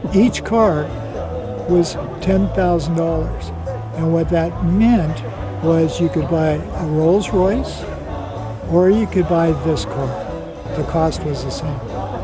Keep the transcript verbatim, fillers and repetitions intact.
Each car was ten thousand dollars. And what that meant was you could buy a Rolls Royce or you could buy this car. The cost was the same.